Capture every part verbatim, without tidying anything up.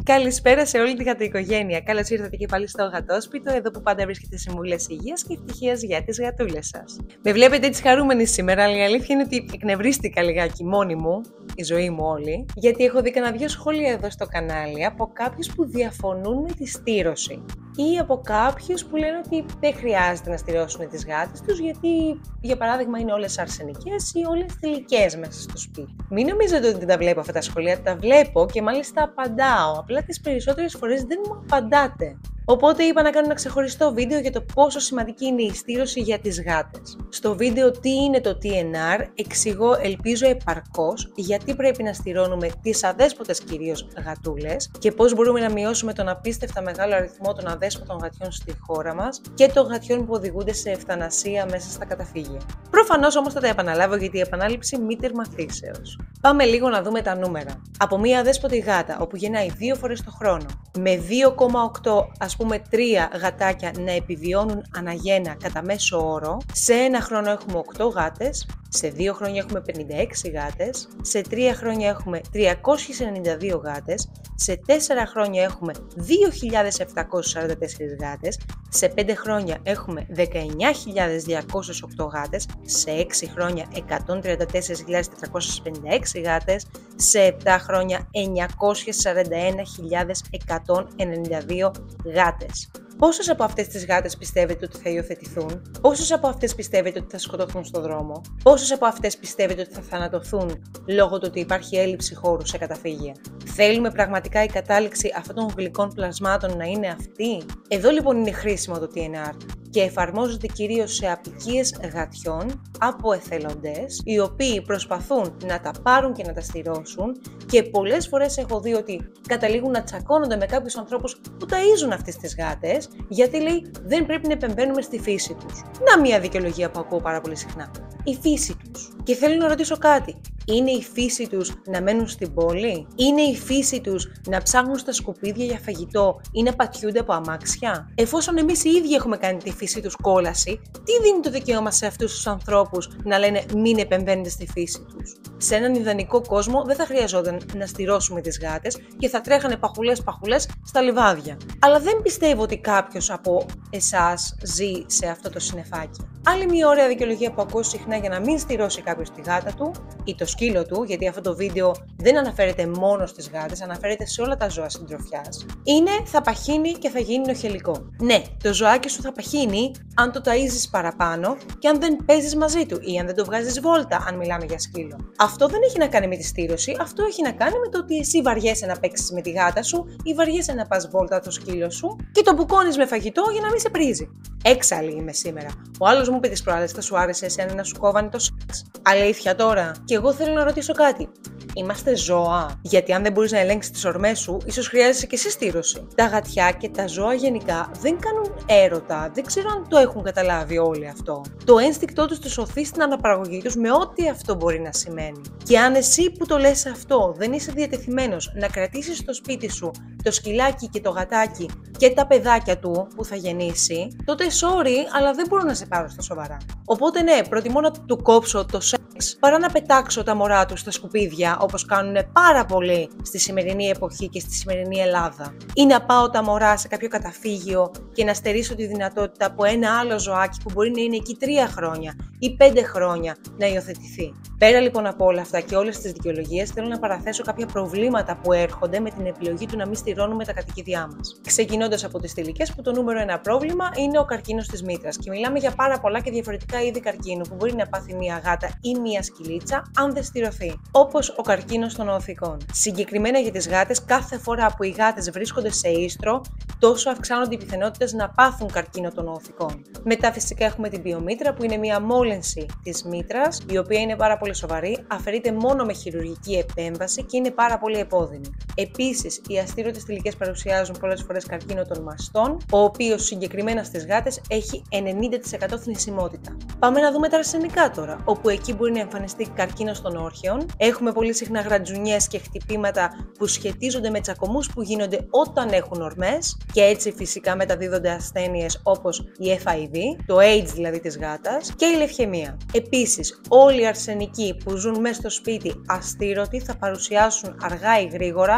Καλησπέρα σε όλη τη γατοοικογένεια. Καλώς ήρθατε και πάλι στο γατόσπιτο, εδώ που πάντα βρίσκεται συμβουλές υγείας και ευτυχίας για τις γατούλες σας. Με βλέπετε έτσι χαρούμενη σήμερα, αλλά η αλήθεια είναι ότι εκνευρίστηκα λιγάκι μόνη μου, η ζωή μου όλη, γιατί έχω δει κανένα δυο σχόλια εδώ στο κανάλι από κάποιους που διαφωνούν με τη στήρωση. Ή από κάποιους που λένε ότι δεν χρειάζεται να στηρώσουν τις γάτες τους, γιατί για παράδειγμα είναι όλες αρσενικές ή όλες θηλυκές μέσα στο σπίτι. Μην νομίζετε ότι δεν τα βλέπω αυτά τα σχόλια, τα βλέπω και μάλιστα απαντάω. Απλά τις περισσότερες φορές δεν μου απαντάτε. Οπότε είπα να κάνω ένα ξεχωριστό βίντεο για το πόσο σημαντική είναι η στήρωση για τις γάτες. Στο βίντεο τι είναι το τι εν αρ εξηγώ, ελπίζω επαρκώς, γιατί πρέπει να στηρώνουμε τις αδέσποτες κυρίως γατούλες και πώς μπορούμε να μειώσουμε τον απίστευτα μεγάλο αριθμό των αδέσποτων γατιών στη χώρα μας και των γατιών που οδηγούνται σε ευθανασία μέσα στα καταφύγια. Προφανώς όμως θα τα επαναλάβω, γιατί η επανάληψη μη τερματίσεως. Πάμε λίγο να δούμε τα νούμερα. Από μια αδέσποτη γάτα όπου γεννάει δύο φορές το χρόνο, με δύο κόμμα οκτώ ας πούμε τρία γατάκια να επιβιώνουν αναγένα κατά μέσο όρο, σε ένα χρόνο έχουμε οκτώ γάτες, σε δύο χρόνια έχουμε πενήντα έξι γάτες, σε τρία χρόνια έχουμε τριακόσιες ενενήντα δύο γάτες, σε τέσσερα χρόνια έχουμε δύο χιλιάδες επτακόσιες σαράντα τέσσερις γάτες, σε πέντε χρόνια έχουμε δεκαεννιά χιλιάδες διακόσιες οκτώ γάτες, σε έξι χρόνια εκατόν τριάντα τέσσερις χιλιάδες τετρακόσιες πενήντα έξι γάτες, σε επτά χρόνια εννιακόσιες σαράντα ένα χιλιάδες εκατόν ενενήντα δύο γάτες. Πόσες από αυτές τις γάτες πιστεύετε ότι θα υιοθετηθούν? Πόσες από αυτές πιστεύετε ότι θα σκοτωθούν στο δρόμο? Πόσες από αυτές πιστεύετε ότι θα θανατωθούν λόγω του ότι υπάρχει έλλειψη χώρου σε καταφύγια? Θέλουμε πραγματικά η κατάληξη αυτών των γλυκών πλασμάτων να είναι αυτή? Εδώ λοιπόν είναι χρήσιμο το τι εν αρ και εφαρμόζεται κυρίως σε αποικίες γατιών από εθελοντές, οι οποίοι προσπαθούν να τα πάρουν και να τα στηρώσουν, και πολλές φορές έχω δει ότι καταλήγουν να τσακώνονται με κάποιους ανθρώπους που ταΐζουν αυτές τις γάτες, γιατί λέει δεν πρέπει να επεμβαίνουμε στη φύση τους. Να μια δικαιολογία που ακούω πάρα πολύ συχνά. Η φύση τους. Και θέλω να ρωτήσω κάτι. Είναι η φύση τους να μένουν στην πόλη? Είναι η φύση τους να ψάχνουν στα σκουπίδια για φαγητό ή να πατιούνται από αμάξια? Εφόσον εμείς οι ίδιοι έχουμε κάνει τη φύση τους κόλαση, τι δίνει το δικαίωμα σε αυτούς τους ανθρώπους να λένε μην επεμβαίνετε στη φύση τους? Σε έναν ιδανικό κόσμο δεν θα χρειαζόταν να στηρώσουμε τις γάτες και θα τρέχανε παχουλές-παχουλές στα λιβάδια. Αλλά δεν πιστεύω ότι κάποιος από εσάς ζει σε αυτό το συννεφάκι. Άλλη μια ωραία δικαιολογία που ακούω συχνά για να μην στηρώσει κάποιος τη γάτα του ή το σκύλο του, γιατί αυτό το βίντεο δεν αναφέρεται μόνο στις γάτες, αναφέρεται σε όλα τα ζώα συντροφιάς, είναι θα παχύνει και θα γίνει νοχελικό. Ναι, το ζωάκι σου θα παχύνει αν το ταΐζεις παραπάνω και αν δεν παίζεις μαζί του ή αν δεν το βγάζεις βόλτα, αν μιλάμε για σκύλο. Αυτό δεν έχει να κάνει με τη στήρωση, αυτό έχει να κάνει με το ότι εσύ βαριέσαι να παίξεις με τη γάτα σου ή βαριέσαι να πας βόλτα το σκύλο σου και το μπουκώνεις με φαγητό για να μην σε πρίζει. Έξαλλη είμαι σήμερα. Ο άλλος μου είπε τις προάλλες, θα σου άρεσε εσένα να σου κόβανε το σεξ? Αλήθεια τώρα? Και εγώ θέλω να ρωτήσω κάτι. Είμαστε ζώα? Γιατί αν δεν μπορείς να ελέγξεις τις ορμές σου, ίσως χρειάζεσαι και εσύ στήρωση. Τα γατιά και τα ζώα γενικά δεν κάνουν έρωτα, δεν ξέρω αν το έχουν καταλάβει όλοι αυτό. Το ένστικτό τους τους οθεί στην αναπαραγωγή τους με ό,τι αυτό μπορεί να σημαίνει. Και αν εσύ που το λες αυτό δεν είσαι διατεθειμένος να κρατήσεις στο σπίτι σου το σκυλάκι και το γατάκι και τα παιδάκια του που θα γεννήσει, τότε sorry, αλλά δεν μπορώ να σε πάρω στα σοβαρά. Οπότε ναι, προτιμώ να του κόψω το σεξ παρά να πετάξω τα μωρά του στα σκουπίδια, όπως κάνουν πάρα πολλοί στη σημερινή εποχή και στη σημερινή Ελλάδα. Ή να πάω τα μωρά σε κάποιο καταφύγιο και να στερήσω τη δυνατότητα από ένα άλλο ζωάκι που μπορεί να είναι εκεί τρία χρόνια ή πέντε χρόνια να υιοθετηθεί. Πέρα λοιπόν από όλα αυτά και όλες τις δικαιολογίες, θέλω να παραθέσω κάποια προβλήματα που έρχονται με την επιλογή του να μην στηρώνουμε τα κατοικίδια μας. Ξεκινώντας από τις θηλυκές, που το νούμερο ένα πρόβλημα είναι ο καρκίνος της μήτρας. Και μιλάμε για πάρα πολλά και διαφορετικά είδη καρκίνου που μπορεί να πάθει μια γάτα ή μια σκυλίτσα αν δεν στηρωθεί. Όπως ο καρκίνος των οθικών. Συγκεκριμένα για τις γάτες, κάθε φορά που οι γάτες βρίσκονται σε ίστρο, τόσο αυξάνονται οι πιθανότητες να πάθουν καρκίνο των οθικών. Μετά φυσικά έχουμε την πιομήτρα, που είναι μια μόλυνση της μήτρας, η οποία είναι πάρα πολύ σοβαρή, αφαιρείται μόνο με χειρουργική επέμβαση και είναι πάρα πολύ επώδυνη. Επίσης, οι αστήρωτες θηλυκές παρουσιάζουν πολλές φορές καρκίνο των μαστών, ο οποίος συγκεκριμένα στις γάτες έχει ενενήντα τοις εκατό θνησιμότητα. Πάμε να δούμε τα αρσενικά τώρα, όπου εκεί μπορεί να εμφανιστεί καρκίνος των όρχεων. Έχουμε πολύ συχνά γρατζουνιές και χτυπήματα που σχετίζονται με τσακωμούς που γίνονται όταν έχουν ορμές και έτσι φυσικά μεταδίδονται ασθένειες όπως η εφ άι βι, το AIDS δηλαδή της γάτας, και η λευχαιμία. Επίσης, όλοι οι αρσενικοί που ζουν μέσα στο σπίτι αστήρωτοι θα παρουσιάσουν αργά ή γρήγορα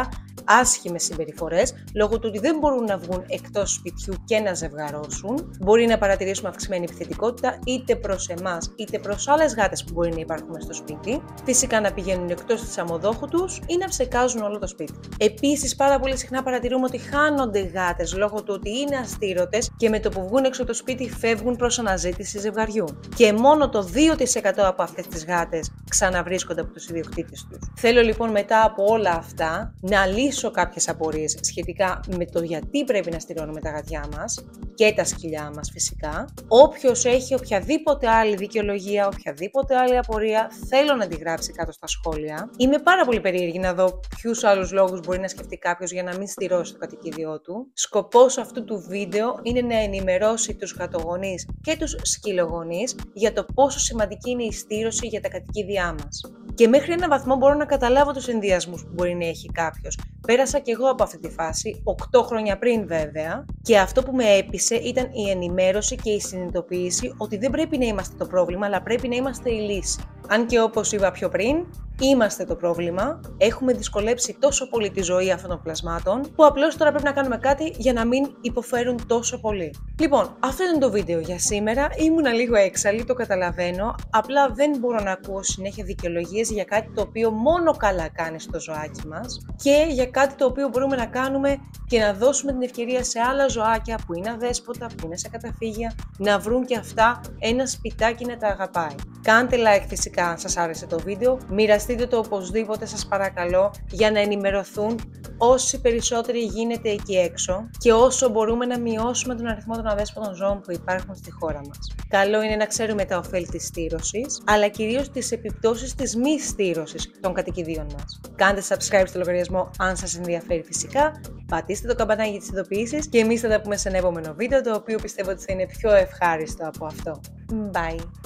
άσχημες συμπεριφορές, λόγω του ότι δεν μπορούν να βγουν εκτός σπιτιού και να ζευγαρώσουν. Μπορεί να παρατηρήσουμε αυξημένη επιθετικότητα είτε προς εμάς είτε προς άλλες γάτες που μπορεί να υπάρχουν στο σπίτι. Φυσικά να πηγαίνουν εκτός της αμμοδόχου τους ή να ψεκάζουν όλο το σπίτι. Επίσης, πάρα πολύ συχνά παρατηρούμε ότι χάνονται γάτες λόγω του ότι είναι αστήρωτες και με το που βγουν έξω το σπίτι φεύγουν προς αναζήτηση ζευγαριού. Και μόνο το δύο τοις εκατό από αυτές τις γάτες ξαναβρίσκονται από τους ιδιοκτήτες τους. Θέλω λοιπόν μετά από όλα αυτά να λύσω κάποιες απορίες σχετικά με το γιατί πρέπει να στηρώνουμε τα γατιά μας και τα σκυλιά μας φυσικά. Όποιος έχει οποιαδήποτε άλλη δικαιολογία, οποιαδήποτε άλλη απορία, θέλω να τη γράψει κάτω στα σχόλια. Είμαι πάρα πολύ περίεργη να δω ποιους άλλους λόγους μπορεί να σκεφτεί κάποιος για να μην στηρώσει το κατοικίδιό του. Σκοπός αυτού του βίντεο είναι να ενημερώσει τους γατογονείς και τους σκυλογονείς για το πόσο σημαντική είναι η στήρωση για τα κατοικίδια μας. Και μέχρι έναν βαθμό μπορώ να καταλάβω τους ενδιασμούς που μπορεί να έχει κάποιος. Πέρασα κι εγώ από αυτή τη φάση, οκτώ χρόνια πριν βέβαια, και αυτό που με έπεισε ήταν η ενημέρωση και η συνειδητοποίηση ότι δεν πρέπει να είμαστε το πρόβλημα, αλλά πρέπει να είμαστε η λύση. Αν και όπως είπα πιο πριν, είμαστε το πρόβλημα, έχουμε δυσκολέψει τόσο πολύ τη ζωή αυτών των πλασμάτων, που απλώς τώρα πρέπει να κάνουμε κάτι για να μην υποφέρουν τόσο πολύ. Λοιπόν, αυτό είναι το βίντεο για σήμερα. Ήμουνα λίγο έξαλλη, το καταλαβαίνω. Απλά δεν μπορώ να ακούω συνέχεια δικαιολογίες για κάτι το οποίο μόνο καλά κάνει στο ζωάκι μας και για κάτι το οποίο μπορούμε να κάνουμε και να δώσουμε την ευκαιρία σε άλλα ζωάκια που είναι αδέσποτα, που είναι σε καταφύγια, να βρουν και αυτά ένα σπιτάκι να τα αγαπάει. Κάντε like φυσικά αν σας άρεσε το βίντεο, μοιραστείτε το οπωσδήποτε σας παρακαλώ για να ενημερωθούν όσοι περισσότεροι γίνεται εκεί έξω και όσο μπορούμε να μειώσουμε τον αριθμό των αδέσποτων ζώων που υπάρχουν στη χώρα μας. Καλό είναι να ξέρουμε τα ωφέλη της στήρωσης, αλλά κυρίως τις επιπτώσεις της μη στήρωσης των κατοικιδίων μας. Κάντε subscribe στο λογαριασμό αν σας ενδιαφέρει φυσικά, πατήστε το καμπανάκι για τις ειδοποιήσεις και εμείς θα τα πούμε σε ένα επόμενο βίντεο, το οποίο πιστεύω ότι θα είναι πιο ευχάριστο από αυτό. Bye!